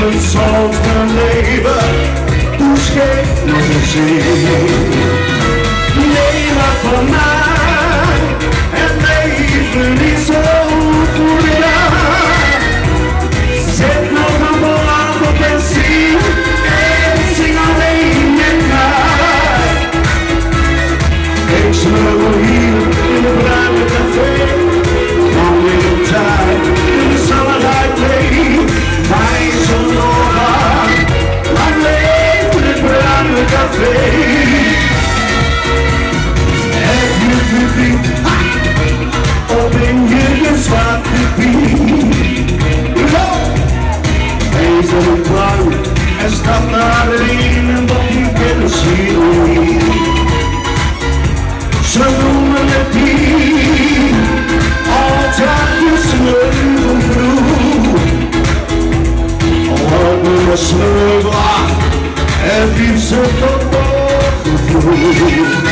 leven zoals mijn leven, dus geef nog een zin. Neem maar van mij, het leven is zo voor jou. Zet nog een belang op en zing, en zing alleen met mij. Ik smeur hier in de bruine café, dan weer op tijd, in de zaligheid mee. Mij zo nog aan, lang leven het bruine café. Heb je verdriet, of ben je een zwarte piet? Wees er een bang en stap naar beneden, want je kent ze niet. Ze noemen het die, altijd je smeuvelvloer. Al wordt me smeuvel, het liefst tot morgen vroeg.